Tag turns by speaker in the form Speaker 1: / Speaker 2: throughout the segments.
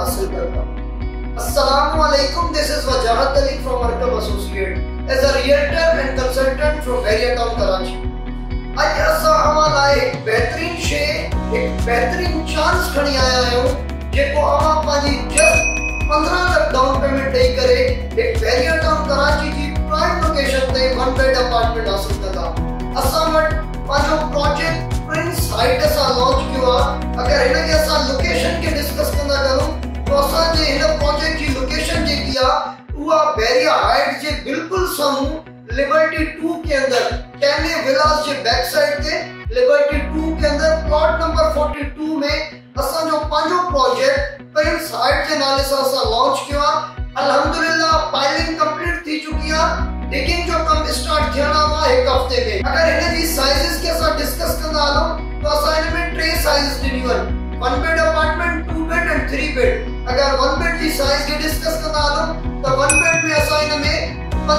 Speaker 1: हासिल करता। अस्सलामु अलैकुम, this is Wajahat Ali from Markab associate as a realtor and consultant from area town Karachi. आज असा हमारा एक बेहतरीन शे, एक बेहतरीन चांस खणी आया आहियूं जेको अवां पाजी जस्ट 15 लाख डाउन पेमेंट दे करे एक एरिया टाउन कराची जी प्राइम लोकेशन ते 1 बेड अपार्टमेंट हासिल कंदा। असा वट पाजो प्रोजेक्ट प्रिंस हाइट सा लॉन्च कियो। अगर इन के असा लोकेशन के डिस्कस कंदा करूं तो असा जे इन प्रोजेक्ट की लोकेशन जे किया हुआ बैरिया हाइट जे बिल्कुल सामू लिबर्टी 2 के अंदर कैने विलास के बैक साइड पे लिबर्टी 2 के अंदर प्लॉट नंबर 42 में असा जो पांचो प्रोजेक्ट प्रिंस हाइट के नाले से असा लॉन्च किया। अल्हम्दुलिल्लाह पाइलिंग कंप्लीट थी चुकी है, डिगिंग जो कम स्टार्ट थियना वा एक हफ्ते में। अगर इन दी साइजेस के साथ डिस्कस कंदा आलो तो असा इन में 3 size deliver 1 bed apartment, 2 bed and 3 bed. अगर 1 बेड की साइज के डिस्कस कंदा आलो तो 1 बेड में असा इन में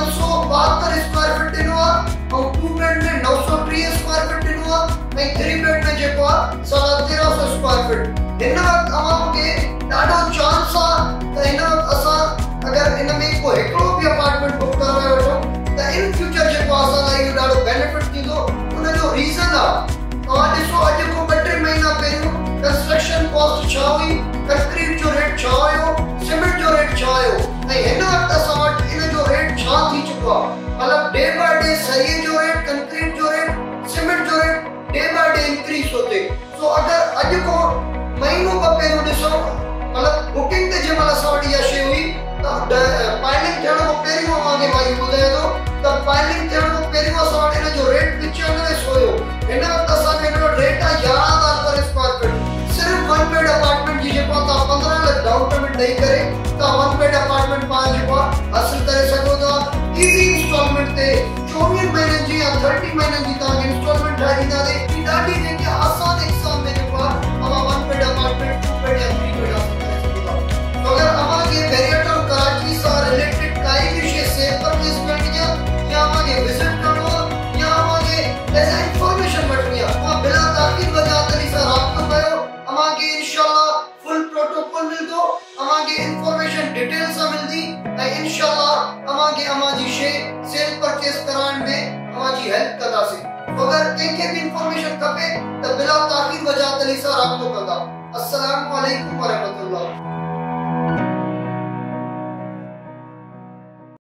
Speaker 1: 572 स्क्वायर फीट दिनो और 2 बेड में 930 स्क्वायर फीट दिनो और 3 बेड में जेको 1350 स्क्वायर फीट। इन वक्त अवाम के डाडो चांस आ त इन वक्त असा अगर इन में को एकड़ो भी अपार्टमेंट बुक करवायो वठो त इन फ्यूचर जेको असा लाइ डाडो बेनिफिट थींदो। उन जो रीजन आ तवा ॾिसो अॼु को 2-3 महीना पहिरियों कंस्ट्रक्शन कॉस्ट छा हुई, कंक्रीट जो रेट छा हुयो, सीमेंट जो रेट छा हुयो ऐं हिन वक्त असा वट इन जो रेट छा थी चुको आ। मतलब डे बाय डे सरिये जो रेट, कंक्रीट जो रेट, सीमेंट जो rate day by day increase होते। सो अगर अॼु को महीनो का पहिरियों ॾिसो मतलब बुकिंग ते जमल असा वट इहा शइ हुई त पाइलिंग थियण खां पहिरियों अवांखे भाई ॿुधाए थो त पाइलिंग थियण खां पहिरियों असा वट इन जो रेट 9500 हुयो। हिन वक्त असा इन जो रेट आहे 11000 पर स्क्वायर फीट। सिर्फ 1 बेड अपार्टमेंट जी जेको ता 15 लाख डाउन पेमेंट ॾेई करे ता 1 बेड अपार्टमेंट पा जेको हासिल करे सको था इजी इंस्टॉलमेंट ते 24 महीने जी या 30 महीने जी ता इंस्टॉलमेंट ठाही दा दे। ई ॾाढी जेके आसान एग्जाम में जेको अवा 1 बेड अपार्टमेंट, 2 बेड या 3 बेड हासिल करे सको था। तो अगर अवा के बैरिया टाउन कराची सा रिलेटेड काई भी शे से परचेज करनी है या अवा के विजिट करनो या अवा के एज इंफॉर्मेशन वठनी है वा बिना ताकीद वजह तरी सा राब्तो कयो। अवा के इंशाल्लाह फुल प्रोटोकॉल मिलदो, अवा के इंफॉर्मेशन डिटेल सा मिलदी ए इंशाल्लाह अवा के अमा जी शे सेल परचेज कराने में अवा जी हेल्प कंदासी। तो अगर कंहिंखे भी इंफॉर्मेशन खपे त बिना ताकीद वजह तरी सा राब्तो कंदा। अस्सलामु अलैकुम व रहमतुल्लाह।